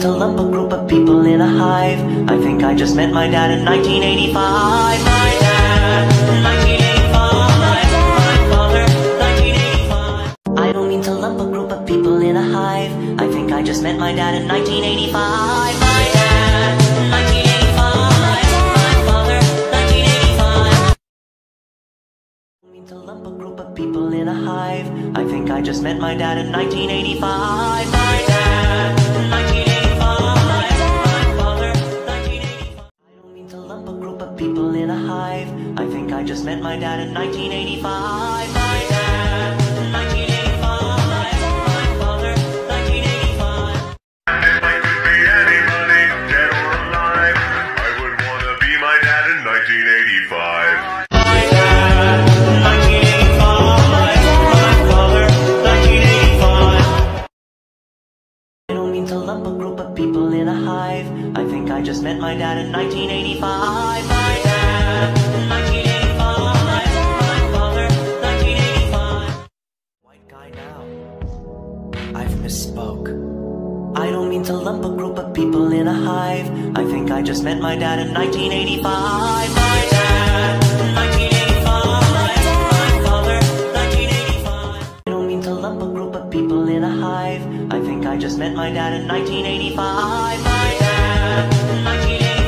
to lump a group of people in a hive. I think I just met my dad in 1985. My dad, 1985. My father, 1985. I don't mean to lump a group of people in a hive. I think I just met my dad in 1985. My dad, 1985. My father, 1985. I don't mean to lump a group of people in a hive. I think I just met my dad in 1985. My dad, 1985. My father, 1985. I don't mean to lump a group of people in a hive. I think I just met my dad in 1985. My dad, 1985. My father, 1985. If I could be anybody, dead or alive, I would wanna be my dad in 1985. My dad, 1985. My father, 1985. I don't mean to lump a group of people in a hive. I think I just met my dad in 1985. My dad, 1985. My father, 1985. White guy now. I've misspoke. I don't mean to lump a group of people in a hive. I think I just met my dad in 1985. My dad, 1985. My father, 1985. I don't mean to lump a group of people in a hive. I think I just met my dad in 1985. My dad, 1985.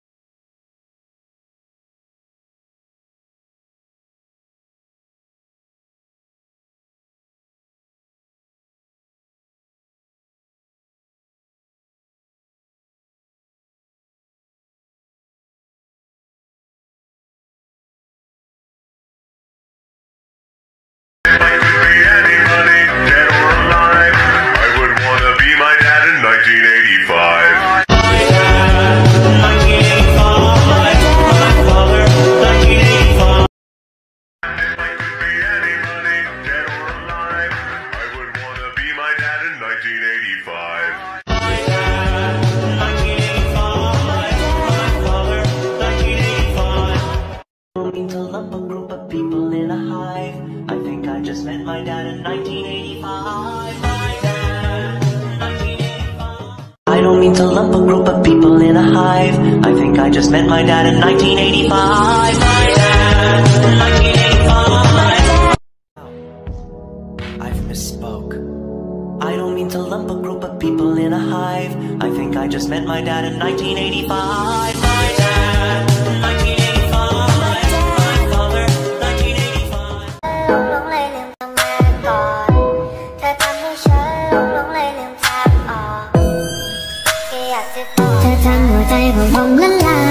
If I could be anybody, dead or alive, I would wanna be my dad in 1985. My dad, 1985. My father, 1985. If I could be anybody, dead or alive, I would wanna be my dad in 1985. My dad, 1985. My father, 1985. I don't mean to lump a group of people in a hive. I think I just met my dad in 1985. My dad, 1985. I don't mean to lump a group of people in a hive. I think I just met my dad in 1985. My dad, 1985. I've misspoke. I don't mean to lump a group of people in a hive. I think I just met my dad in 1985. My dad, 1985. My father, 1985. หลงเลยลืมทำงานก่อนเธอทำให้ฉันหลงเลยลืมทางออกแค่อยากจะบอกเธอทำหัวใจผมละลาย